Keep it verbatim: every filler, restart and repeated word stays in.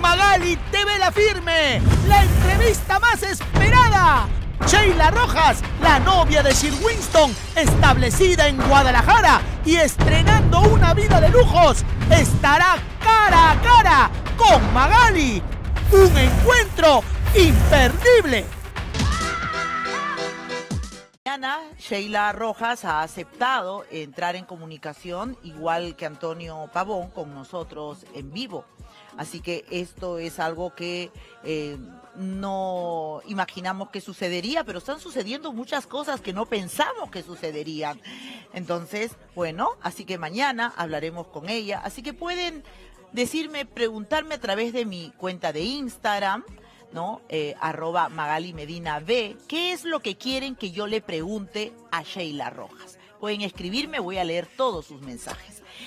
Magali T V La Firme, la entrevista más esperada. Sheila Rojas, la novia de Sir Winston, establecida en Guadalajara y estrenando una vida de lujos, estará cara a cara con Magali. Un encuentro imperdible. Mañana Sheila Rojas ha aceptado entrar en comunicación, igual que Antonio Pavón, con nosotros en vivo. Así que esto es algo que eh, no imaginamos que sucedería, pero están sucediendo muchas cosas que no pensamos que sucederían. Entonces, bueno, así que mañana hablaremos con ella. Así que pueden decirme, preguntarme a través de mi cuenta de Instagram, ¿no? Eh, arroba Magali Medina B, ¿qué es lo que quieren que yo le pregunte a Sheila Rojas? Pueden escribirme, voy a leer todos sus mensajes.